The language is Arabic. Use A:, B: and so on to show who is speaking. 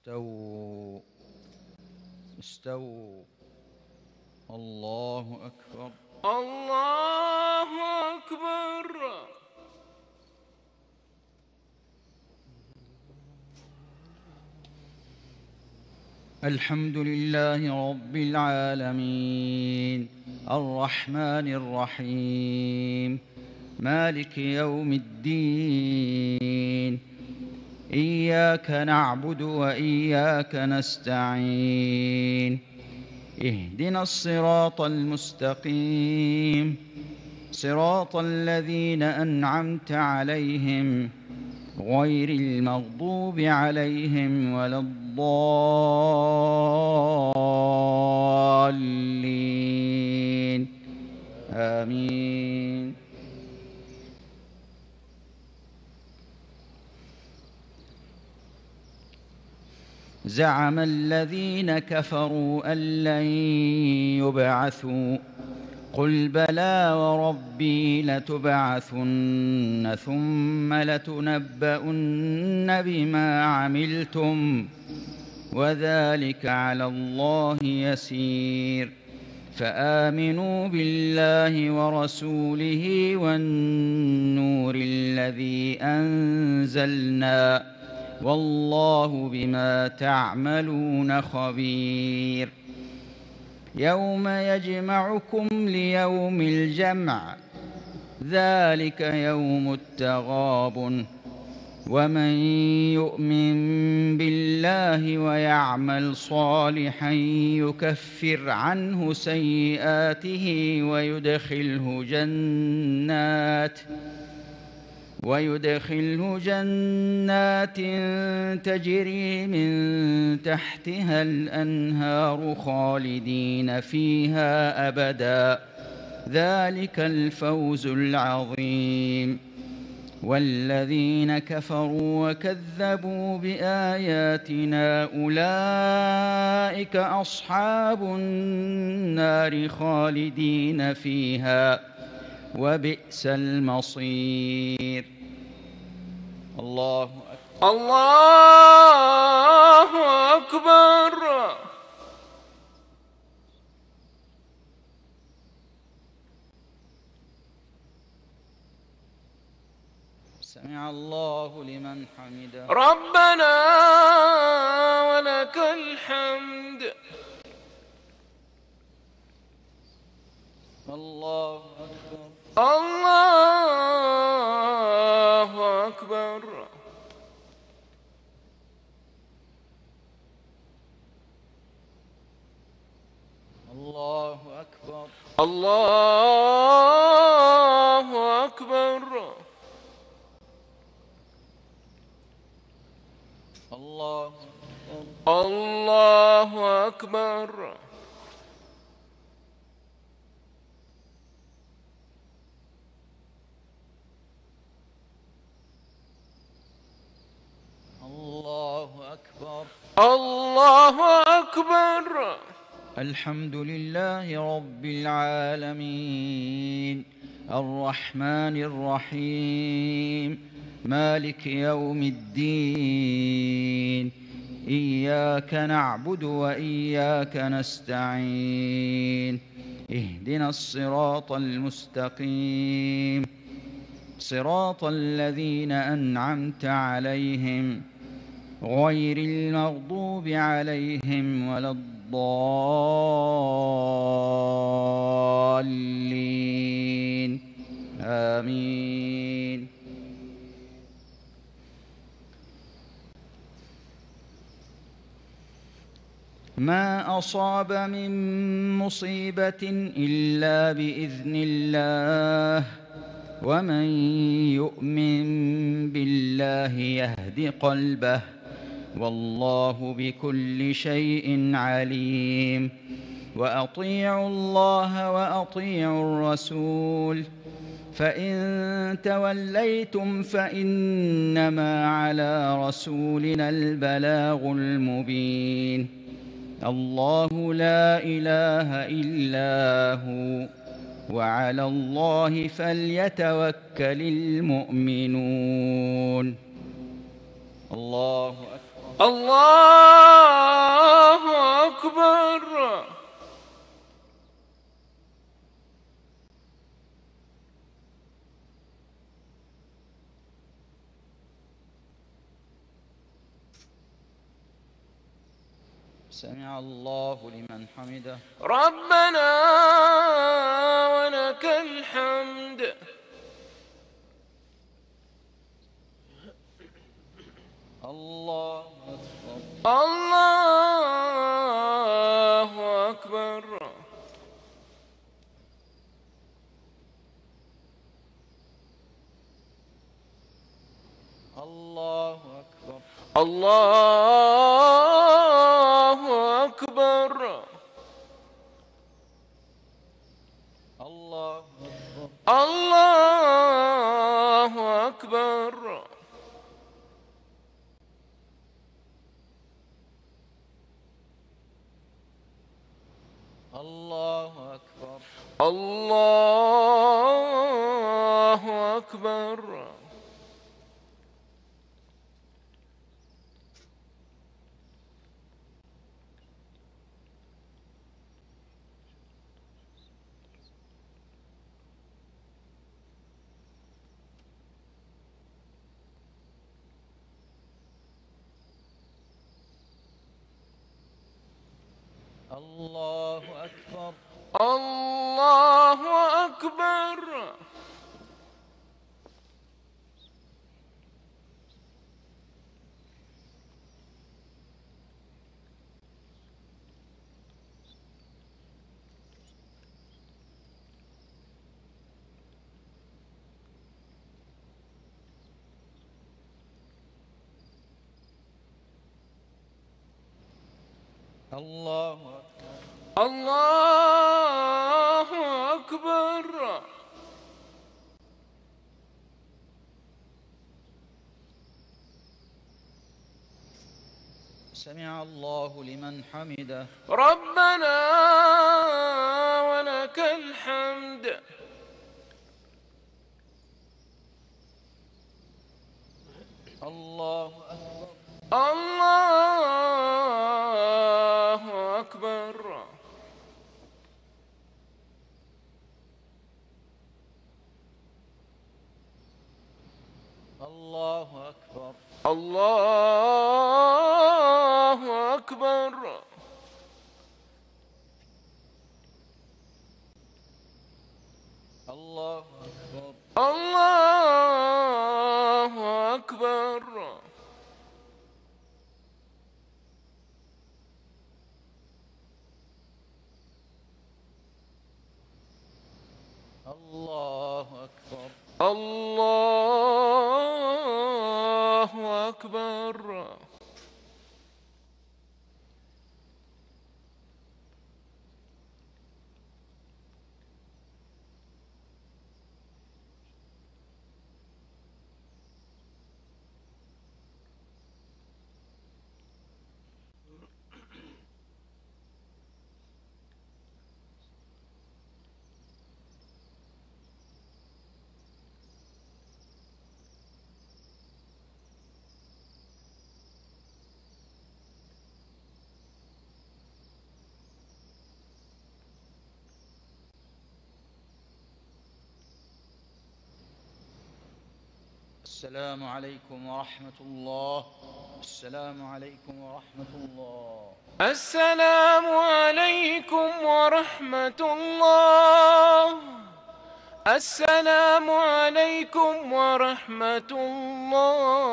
A: استووا استووا. الله أكبر.
B: الله أكبر.
A: الحمد لله رب العالمين الرحمن الرحيم مالك يوم الدين. إياك نعبد وإياك نستعين. اهدنا الصراط المستقيم صراط الذين أنعمت عليهم غير المغضوب عليهم ولا الضالين. آمين. زعم الذين كفروا أن لن يبعثوا قل بلى وربي لتبعثن ثم لتنبؤن بما عملتم وذلك على الله يسير. فآمنوا بالله ورسوله والنور الذي أنزلنا والله بما تعملون خبير. يوم يجمعكم ليوم الجمع ذلك يوم التغابن. ومن يؤمن بالله ويعمل صالحا يكفر عنه سيئاته ويدخله جنات تجري من تحتها الأنهار خالدين فيها أبدا ذلك الفوز العظيم. والذين كفروا وكذبوا بآياتنا أولئك أصحاب النار خالدين فيها وبئس المصير. الله أكبر.
B: الله أكبر.
A: سمع الله لمن حمده.
B: ربنا ولك الحمد.
A: الله أكبر.
B: الله أكبر.
A: الله أكبر.
B: الله أكبر.
A: الله
B: أكبر.
A: الله أكبر.
B: الله أكبر.
A: الحمد لله رب العالمين الرحمن الرحيم مالك يوم الدين. إياك نعبد وإياك نستعين. اهدنا الصراط المستقيم صراط الذين أنعمت عليهم غير المغضوب عليهم ولا الضالين. آمين. ما أصاب من مصيبة إلا بإذن الله ومن يؤمن بالله يهد قلبه والله بكل شيء عليم. وأطيعوا الله وأطيعوا الرسول فإن توليتم فإنما على رسولنا البلاغ المبين. الله لا إله إلا هو وعلى الله فليتوكل المؤمنون. الله أكبر.
B: الله
A: سمع الله لمن حمده.
B: ربنا ولك الحمد.
A: الله أكبر.
B: الله أكبر.
A: الله أكبر.
B: الله أكبر.
A: الله أكبر.
B: الله أكبر.
A: الله أكبر.
B: الله أكبر.
A: الله أكبر.
B: الله أكبر.
A: الله أكبر.
B: الله أكبر.
A: سمع الله لمن حمده.
B: ربنا ولك الحمد.
A: الله أكبر.
B: الله أكبر.
A: الله أكبر.
B: الله أكبر.
A: الله أكبر.
B: الله أكبر.
A: الله أكبر.
B: الله أكبر.
A: السلام عليكم ورحمة الله. السلام عليكم ورحمة الله.
B: السلام عليكم ورحمة الله. السلام عليكم ورحمة الله.